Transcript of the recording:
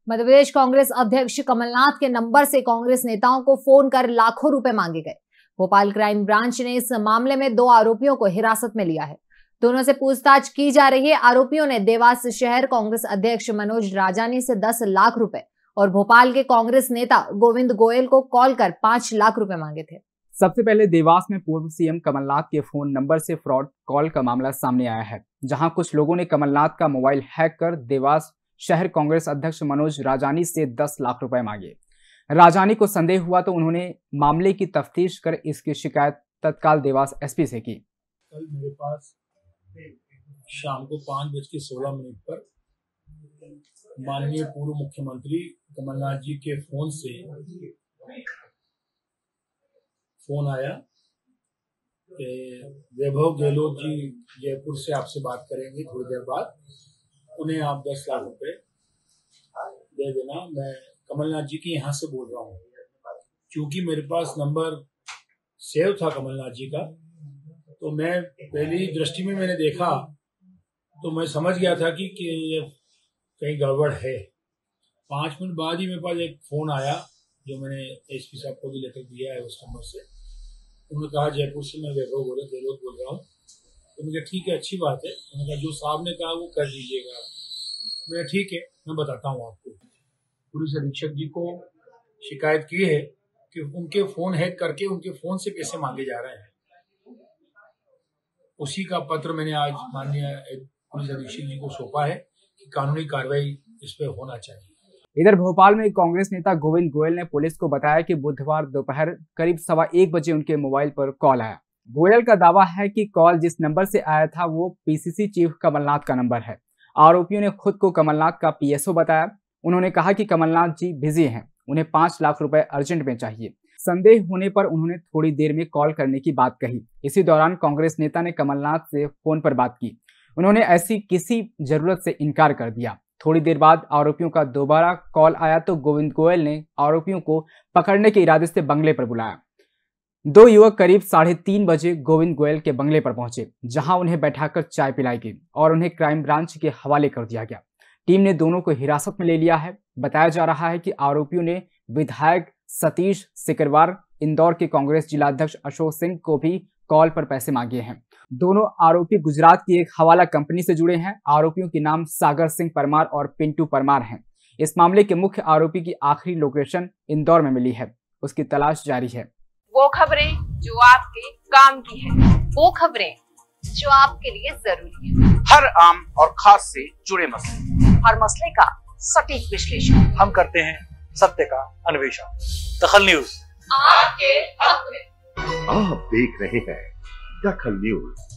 मध्य प्रदेश कांग्रेस अध्यक्ष कमलनाथ के नंबर से कांग्रेस नेताओं को फोन कर लाखों रुपए मांगे गए। भोपाल क्राइम ब्रांच ने इस मामले में 2 आरोपियों को हिरासत में लिया है। दोनों से पूछताछ की जा रही है। आरोपियों ने देवास शहर कांग्रेस अध्यक्ष मनोज राजानी से 10 लाख रुपए और भोपाल के कांग्रेस नेता गोविंद गोयल को कॉल कर 5 लाख रुपए मांगे थे। सबसे पहले देवास में पूर्व सीएम कमलनाथ के फोन नंबर से फ्रॉड कॉल का मामला सामने आया है, जहां कुछ लोगों ने कमलनाथ का मोबाइल हैक कर देवास शहर कांग्रेस अध्यक्ष मनोज राजानी से 10 लाख रुपए मांगे। राजानी को संदेह हुआ तो उन्होंने मामले की तफ्तीश कर इसकी शिकायत तत्काल देवास एसपी से की। कल मेरे पास शाम को 5:16 पर माननीय पूर्व मुख्यमंत्री कमलनाथ जी के फोन से फोन आया कि वैभव गहलोत जी जयपुर से आपसे बात करेंगे थोड़ी देर बाद, उन्हें आप 10 लाख रुपए दे देना। मैं कमलनाथ जी के यहाँ से बोल रहा हूँ। क्योंकि मेरे पास नंबर सेव था कमलनाथ जी का, तो मैं पहली दृष्टि में मैंने देखा तो मैं समझ गया था कि ये कहीं गड़बड़ है। 5 मिनट बाद ही मेरे पास एक फ़ोन आया, जो मैंने एसपी साहब को भी लेकर दिया है उस नंबर से। उन्होंने कहा जयपुर से मैं वैभव गहलोत बोल रहा हूँ। तो मैंने कहा ठीक है, अच्छी बात है। उन्होंने कहा जो साहब ने कहा वो कर दीजिएगा। मैं ठीक है, मैं बताता हूँ आपको। पुलिस अधीक्षक जी को शिकायत की है कि उनके फ़ोन हैक करके उनके फ़ोन से पैसे मांगे जा रहे हैं। उसी का पत्र मैंने आज माननीय पुलिस अधीक्षक जी को सौंपा है कि कानूनी कार्रवाई इस पर होना चाहिए। इधर भोपाल में कांग्रेस नेता गोविंद गोयल ने पुलिस को बताया कि बुधवार दोपहर करीब 1:15 बजे उनके मोबाइल पर कॉल आया। गोयल का दावा है कि कॉल जिस नंबर से आया था वो पीसीसी चीफ कमलनाथ का नंबर है। आरोपियों ने खुद को कमलनाथ का पीएसओ बताया। उन्होंने कहा कि कमलनाथ जी बिजी हैं, उन्हें 5 लाख रुपए अर्जेंट में चाहिए। संदेह होने पर उन्होंने थोड़ी देर में कॉल करने की बात कही। इसी दौरान कांग्रेस नेता ने कमलनाथ से फोन पर बात की। उन्होंने ऐसी किसी जरूरत से इनकार कर दिया। थोड़ी देर बाद आरोपियों का दोबारा कॉल आया तो गोविंद गोयल ने आरोपियों को पकड़ने के इरादे से बंगले पर बुलाया। 2 युवक करीब 3:30 बजे गोविंद गोयल के बंगले पर पहुंचे, जहां उन्हें बैठाकर चाय पिलाई गई और उन्हें क्राइम ब्रांच के हवाले कर दिया गया। टीम ने दोनों को हिरासत में ले लिया है। बताया जा रहा है कि आरोपियों ने विधायक सतीश सिकरवार, इंदौर के कांग्रेस जिलाध्यक्ष अशोक सिंह को भी कॉल पर पैसे मांगे हैं। दोनों आरोपी गुजरात की एक हवाला कंपनी से जुड़े हैं। आरोपियों के नाम सागर सिंह परमार और पिंटू परमार हैं। इस मामले के मुख्य आरोपी की आखिरी लोकेशन इंदौर में मिली है, उसकी तलाश जारी है। वो खबरें जो आपके काम की है, वो खबरें जो आपके लिए जरूरी है, हर आम और खास से जुड़े मसले, हर मसले का सटीक विश्लेषण हम करते हैं, सत्य का अन्वेषण। दखल न्यूज आपके हक में। आप देख रहे हैं दखल न्यूज।